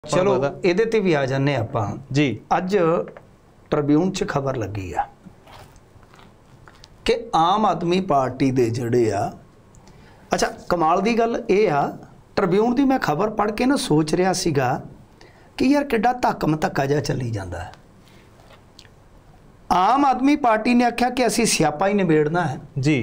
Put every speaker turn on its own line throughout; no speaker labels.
चलो ਇਹਦੇ ਤੇ ਵੀ ਆ ਜਾਂਦੇ ਆਪਾਂ
जी।
ਅੱਜ ट्रिब्यून च खबर लगी आ कि आम आदमी पार्टी दे जड़े आ अच्छा कमाल दी गल ये आ ट्रिब्यून दी मैं खबर पढ़ के ना सोच रहा सीगा कि यार किड्डा धक्कम धक्का जिहा चली जांदा है। आम आदमी पार्टी ने आख्या कि असीं स्यापा ही निबेड़ना है
जी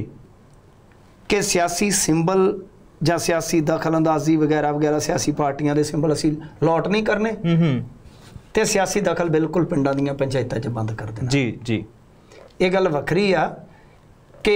कि सियासी सिंबल ਜਾਂ सियासी दखलअंदाजी वगैरह वगैरह सियासी पार्टियां दे सिंबल असीं लौट नहीं करने ते सियासी दखल बिल्कुल पिंडां दीयां पंचायतां च बंद कर देना।
जी जी
ये गल वखरी आ कि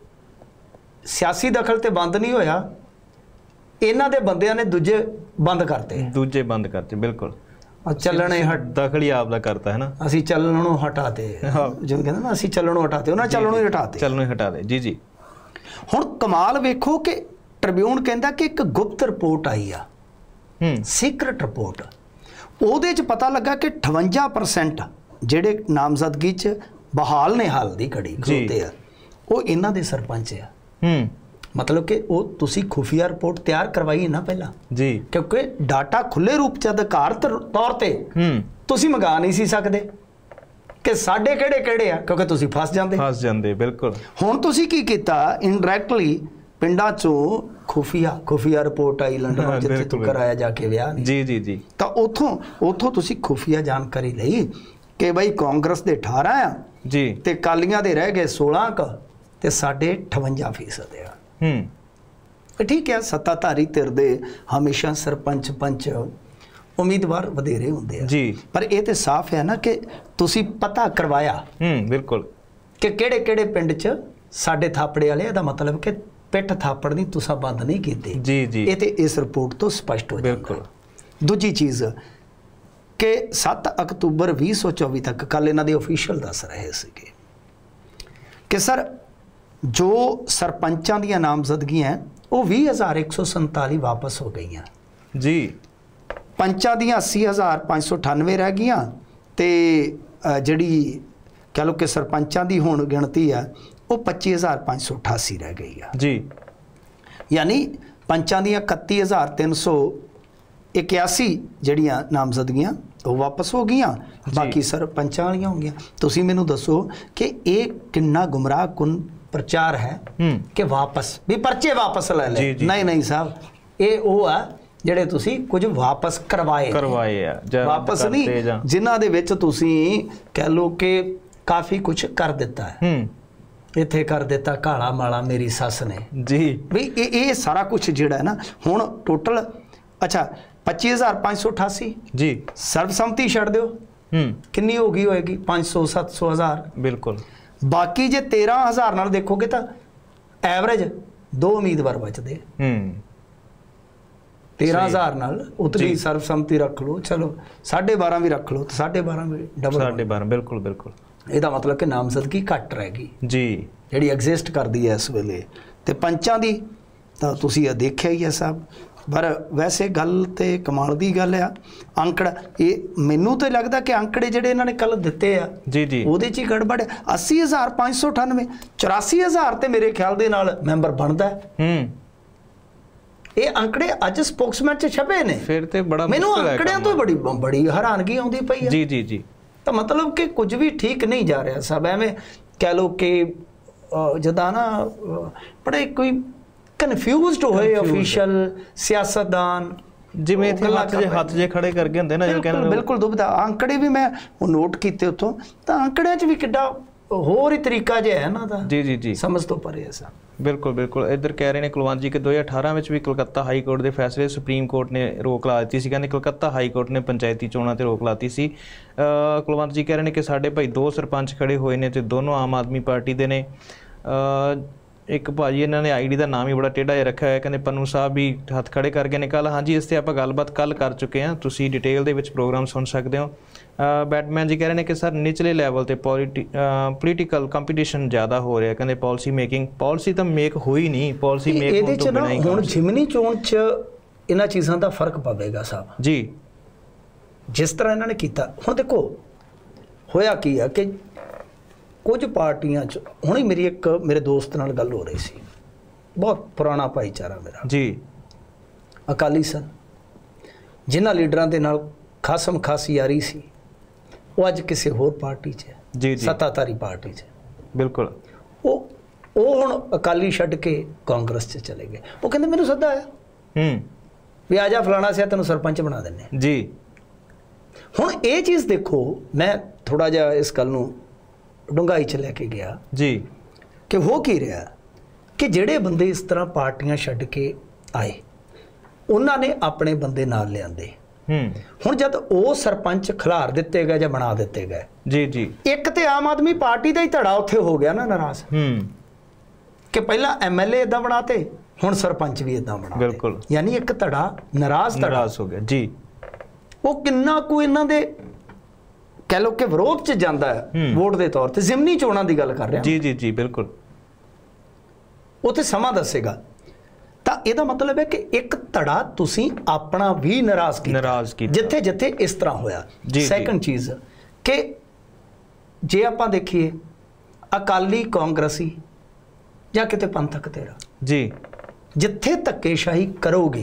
सियासी दखल ते बंद नहीं होया, इन्हां दे बंदियां ने दूजे बंद करते
बिल्कुल
चलने हट
दखल ही आपदा करता है ना,
असीं चलणों हटाते जो कहंदे ना असीं चलणों हटाते उन्हां चलणों ही हटा दे जी जी। हुण कमाल वेखो कि ट्रिब्यून कहता कि एक गुप्त रिपोर्ट आई आ सीक्रेट रिपोर्ट ਉਹਦੇ ਚ पता लगा कि 58% ਜਿਹੜੇ नामजदगी च बहाल ने हाल ਦੀ ਘੜੀ ਖੋਤੇ ਆ ਉਹ ਇਹਨਾਂ ਦੇ ਸਰਪੰਚ ਆ। मतलब कि ਉਹ ਤੁਸੀਂ ਖੁਫੀਆ ਰਿਪੋਰਟ ਤਿਆਰ ਕਰਵਾਈ ਨਾ ਪਹਿਲਾਂ
ਜੀ
ਕਿਉਂਕਿ ਡਾਟਾ ਖੁੱਲੇ ਰੂਪ ਚ ਅਧਿਕਾਰਤ ਤੌਰ ਤੇ ਤੁਸੀਂ ਮੰਗਾ ਨਹੀਂ ਸੀ ਸਕਦੇ ਕਿ ਸਾਡੇ ਕਿਹੜੇ ਆ ਕਿਉਂਕਿ ਤੁਸੀਂ ਫਸ ਜਾਂਦੇ
ਬਿਲਕੁਲ। ਹੁਣ
ਤੁਸੀਂ ਕੀ ਕੀਤਾ ਇਨਡਾਇਰੈਕਟਲੀ ਪਿੰਡਾਂ ਚੋਂ ਖੁਫੀਆ ਰਿਪੋर्ट आई लंडन जिथे तू कराया जाके विआह
जी जी जी
तो उथों तुसी खुफिया जानकारी लई कि बई कांग्रेस दे 18 आ
जी
ते कालियां दे रह गए 16 क ते साडे 58% आ। ठीक है सत्ताधारी धिर दे हमेशा सरपंच पंच उम्मीदवार वधेरे हुंदे आ
जी
पर ये ते साफ है ना कि तुसी पता करवाया
बिल्कुल कि
किहड़े पिंड च साडे थापड़े वाले दा मतलब कि पिठ थापड़ नहीं तुसा बंद नहीं कीते
जी जी
ये ते इस रिपोर्ट तो स्पष्ट हो
बिल्कुल।
दूजी चीज़ कि 7 अक्तूबर 2024 तक कल इन्हां दे ऑफिशियल दस रहे सीगे कि सर जो सरपंचां दीयां नामजदगियां वो 20,147 वापस हो गई
जी,
पंचां दीयां 80,598 रह गईयां ते जिहड़ी कह लो कि सरपंचां दी हुण गिणती है वो 25,588 रह गई है
जी,
यानी पंचां दियां 31,381 जड़ियां नामजदगियां वो वापस हो गई, बाकी सरपंचां वालियां हो गई। तुसीं मैनूं दसो कि ये किन्ना गुमराह कुन प्रचार है कि वापस भी पर्चे वापस ले ले। नहीं साहब ये वो है ਜਿਹੜੇ ਤੁਸੀਂ ਕੁਝ ਵਾਪਸ ਕਰਵਾਏ
ਆ
ਵਾਪਸ ਨਹੀਂ ਜਿਨ੍ਹਾਂ ਦੇ ਵਿੱਚ ਤੁਸੀਂ ਕਹਿ ਲੋ ਕਿ ਕਾਫੀ ਕੁਝ ਕਰ ਦਿੱਤਾ ਹੈ ਇੱਥੇ ਕਰ ਦਿੱਤਾ ਕਾਲਾ ਮਾਲਾ ਮੇਰੀ ਸੱਸ ਨੇ ਜੀ ਵੀ ਇਹ ਸਾਰਾ ਕੁਝ ਜਿਹੜਾ ਹੈ ਨਾ ਹੁਣ ਟੋਟਲ ਅੱਛਾ 25,588 ਜੀ ਸਰਬਸੰਮਤੀ ਛੱਡ ਦਿਓ ਕਿੰਨੀ ਹੋ ਗਈ ਹੋਏਗੀ 500 700 ਹਜ਼ਾਰ ਬਿਲਕੁਲ। ਬਾਕੀ ਜੇ 13,000 ਨਾਲ ਦੇਖੋਗੇ ਤਾਂ ਐਵਰੇਜ 2 ਉਮੀਦਵਾਰ ਬਚਦੇ 13,000 ਨਾਲ ਉਤਲੀ ਸਰਬਸੰਮਤੀ ਰੱਖ ਲਓ ਚਲੋ 12.5 ਵੀ ਰੱਖ ਲਓ ਤਾਂ 12.5 ਵੀ ਡਬਲ 12.5 ਬਿਲਕੁਲ ਬਿਲकुल। ਇਹਦਾ ਮਤਲਬ ਕਿ ਨਾਮਜ਼ਦਗੀ ਘੱਟ ਰਹਿ ਗਈ ਜੀ ਜਿਹੜੀ ਐਗਜ਼ਿਸਟ ਕਰਦੀ ਹੈ ਇਸ ਵੇਲੇ ਤੇ ਪੰਚਾਂ ਦੀ ਤਾਂ ਤੁਸੀਂ ਇਹ ਦੇਖਿਆ ਹੀ ਹੈ ਸਭ। ਪਰ ਵੈਸੇ ਗੱਲ ਤੇ ਕਮਾਲ ਦੀ ਗੱਲ ਆ ਅੰਕੜਾ ਇਹ ਮੈਨੂੰ ਤਾਂ ਲੱਗਦਾ ਕਿ ਅੰਕੜੇ ਜਿਹੜੇ ਇਹਨਾਂ ਨੇ ਕੱਲ ਦਿੱਤੇ ਆ ਜੀ ਜੀ ਉਹਦੇ 'ਚ ਹੀ ਗੜਬੜ 80,598 84,000 ਤੇ ਮੇਰੇ ਖਿਆਲ ਦੇ ਨਾਲ ਮੈਂਬਰ ਬਣਦਾ ਇਹ ਅੰਕੜੇ ਅੱਜ ਸਪੋਕਸਮੈਨ 'ਚ ਛਪੇ ਨੇ ਫਿਰ ਤੇ ਬੜਾ ਮੈਨੂੰ ਅੰਕੜਿਆਂ ਤੋਂ ਬੜੀ ਹੈਰਾਨਗੀ ਆਉਂਦੀ ਪਈ ਆ ਜੀ ਜੀ ਜੀ। ਤਾਂ ਮਤਲਬ ਕਿ ਕੁਝ ਵੀ ਠੀਕ ਨਹੀਂ ਜਾ ਰਿਹਾ ਸਭ ਐਵੇਂ ਕਹਿ ਲਓ ਕਿ ਜਦਾਂ ਨਾ ਬੜੇ ਕੋਈ ਕਨਫਿਊਜ਼ਡ ਹੋਏ ਅਫੀਸ਼ੀਅਲ ਸਿਆਸਤਦਾਨ ਜਿਵੇਂ ਹੱਥ ਜੇ ਖੜੇ ਕਰਕੇ ਹੁੰਦੇ ਨਾ ਜੋ ਕਹਿੰਦੇ ਬਿਲਕੁਲ ਦੁਬਦਾ ਅੰਕੜੇ ਵੀ ਮੈਂ ਉਹ ਨੋਟ ਕੀਤੇ ਉੱਥੋਂ ਤਾਂ ਅੰਕੜਿਆਂ 'ਚ ਵੀ ਕਿੱਡਾ ਹੋਰ ਹੀ ਤਰੀਕਾ ਜਿਹਾ ਹੈ ਨਾ ਦਾ ਜੀ ਜੀ ਜੀ ਸਮਝ ਤੋਂ ਪਰੇ ਹੈ ਸਰ ਬਿਲਕੁਲ ਬਿਲकुल। ਇੱਧਰ ਕਹਿ ਰਹੇ ਨੇ ਕੁਲਵੰਤ ਜੀ ਕਿ 2018 ਵਿੱਚ ਵੀ ਕਲਕੱਤਾ ਹਾਈ ਕੋਰਟ ਦੇ ਫੈਸਲੇ ਸੁਪਰੀਮ ਕੋਰਟ ਨੇ ਰੋਕ ਲਾ ਦਿੱਤੀ ਸੀ। ਕਹਿੰਦੇ ਕਲਕੱਤਾ ਹਾਈ ਕੋਰਟ ਨੇ ਪੰਚਾਇਤੀ ਚੋਣਾਂ ਤੇ ਰੋਕ ਲਾਤੀ ਸੀ। ਕੁਲਵੰਤ ਜੀ ਕਹਿ ਰਹੇ ਨੇ ਕਿ ਸਾਡੇ ਭਾਈ 2 ਸਰਪੰਚ ਖੜੇ ਹੋਏ ਨੇ ਤੇ ਦੋਨੋਂ ਆਮ ਆਦਮੀ ਪਾਰਟੀ ਦੇ ਨੇ। ਇੱਕ ਭਾਜੀ ਇਹਨਾਂ ਨੇ ਆਈਡੀ ਦਾ ਨਾਮ ਹੀ ਬੜਾ ਟੇਢਾ ਜਿਹਾ ਰੱਖਿਆ ਹੋਇਆ ਕਹਿੰਦੇ ਪੰਨੂ ਸਾਹਿਬ ਵੀ ਹੱਥ ਖੜੇ ਕਰ ਗਏ ਨੇ ਕੱਲ। ਹਾਂਜੀ ਇਸ ਤੇ ਆਪਾਂ ਗੱਲਬਾਤ ਕੱਲ ਕਰ ਚੁੱਕੇ ਹਾਂ, ਤੁਸੀਂ ਡਿਟੇਲ ਦੇ ਵਿੱਚ ਪ੍ਰੋਗਰਾਮ ਸੁਣ ਸਕਦੇ ਹੋ। बैटमैन जी कह रहे हैं कि सर निचले लैवल ते पोलीटिकल कंपीटिशन ज़्यादा हो रहा है। कहते पॉलिसी मेकिंग पॉलिसी तो मेक हुई नहीं, पॉलिसी मेक हुण जिमनी चोण च इन्हां चीज़ां दा फर्क पवेगा साहब जी जिस तरह इन्होंने किया। हुण देखो होया की है कि कुछ पार्टियां च हुणे मेरी एक मेरे दोस्त नाल गल हो रही सी, बहुत पुराना भाईचारा मेरा जी अकाली सन जिन्हां लीडरां दे नाल खासम खास यारी सी वो अज किसी होर पार्टी च है,
जी
सत्ताधारी पार्टी च।
बिल्कुल
वो हुण अकाली छड्ड के कांग्रेस च चले गए। वो कहंदे मैनूं सद्दा आया भी आ जा फलाना सिया तैनूं सरपंच बना दिंदे
जी।
हुण ये चीज़ देखो, मैं थोड़ा जिहा इस गल नूं डूंघाई च लैके गया
जी
कि हो की रहा कि ਜਿਹੜੇ ਬੰਦੇ इस तरह पार्टियां छड्ड के आए ਉਹਨਾਂ ने अपने बंदे नाल लिआंदे। ਹੁਣ जद ਉਹ सरपंच खिलार दिते गए ਜਾਂ बना दिते गए
जी जी,
एक तो आम आदमी पार्टी का ही धड़ा उत्थे हो गया ना नाराज कि पहला MLA इदां बनाते, हुण सरपंच भी इदां बना।
बिल्कुल,
यानी एक धड़ा नाराज
हो गया जी।
वो किन्ना कोई इन्हां दे कह लो कि विरोध च जांदा है वोट के तौर पर। जिमनी चोणां दी गल कर रहा
जी जी जी, बिल्कुल
उत्थे समा दसेगा। तो यदा मतलब है कि एक धड़ा तुसी अपना भी नाराज कीता जिथे जिथे इस तरह होया। सैकंड चीज़ कि जे आपां देखिए अकाली कांग्रेसी या किते पंथक तेरा
जी, जिथे
धक्केशाही करोगे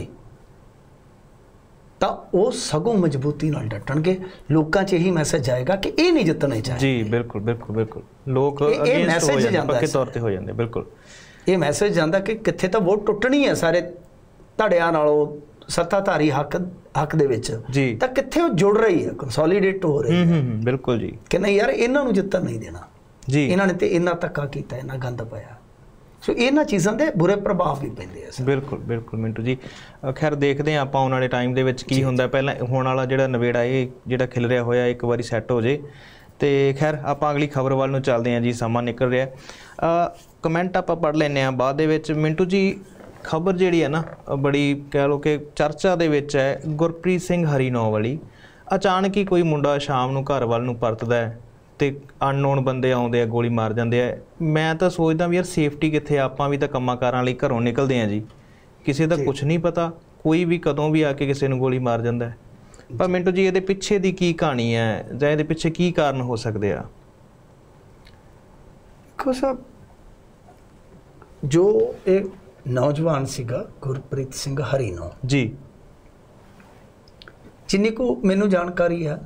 तो वो सगों मजबूती नाल डटणगे। लोकां च यही मैसेज जाएगा कि ये नहीं जितने चाहिए।
जी बिल्कुल बिल्कुल बिल्कुल, लोग मैसेज पक्के तौर पे हो जाते। बिल्कुल
ये मैसेज जाता कि कित्थे तो वोट टुटनी है सारे धड़ियां नालों सत्ताधारी हक दे विच जी, तो कित्थे वो जुड़ रही है, कंसोलीडेट हो रही है।
बिल्कुल जी, कि
नहीं यार इन्हां नूं जितन नहीं देना जी, इन्हां ने ते इन्ना धक्का कीता, इन्ना गंद पाया। सो इन्हां चीज़ां दे बुरे प्रभाव भी पैंदे आ। बिल्कुल
बिल्कुल मिंटू जी, खैर देखते हैं आपां आउण वाले टाइम दे विच की हुंदा। पहलां होण वाला जिहड़ा नवेड़ा ये जिहड़ा खिलरिया होया एक वारी सैट हो जाए तो खैर आपां अगली खबर वाल नूं चलदे हां जी। समा निकल रहा, कमेंट आपां पढ़ लैंदे हां बाद दे विच। मिंटू जी खबर जिहड़ी है ना बड़ी कह लो कि चर्चा दे विच है, गुरप्रीत सिंह हरीनौं वाली। अचानक ही कोई मुंडा शाम नूं घर वाल नूं परतदा है तो अननोन बंदे आउंदे आ, गोली मार जांदे आ। मैं तो सोचदा भी यार सेफ्टी कित्थे, आपां भी तो कम्मां कारां लई घरों निकलदे हैं जी, किसी दा कुछ नहीं पता, कोई भी कदों भी आके किसी नूं गोली मार जांदा है। पर मिंटू जी ये पिछे की की कहानी है जां ये पिछे की कारण हो सकते हैं?
देखो साहब, जो एक नौजवान सीगा गुरप्रीत सिंह हरीनौं
जी,
जिन्नी को मैनू जानकारी है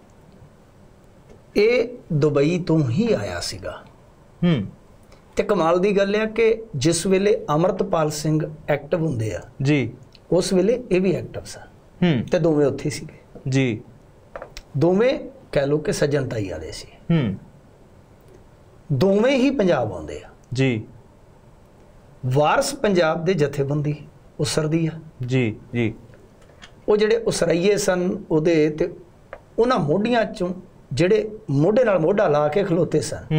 ये दुबई तो ही आया सीगा। ते कमाल दी गल है कि जिस वेले अमृतपाल सिंह एक्टिव हुंदे आ जी, उस वेले ये भी एक्टिव सा ते दोवें उत्थे सीगे जी। दोवें कह लो कि सज्जन ताई वाले सी। दोवें ही पंजाब आउंदे आ जी। वारस पंजाब दे जथेबंदी उसरदी आ जी जी। वो जिहड़े उसराइए सन उहदे ते उन्हां मोढियां चों जिहड़े मोढे नाल मोढा ला के खलोते सन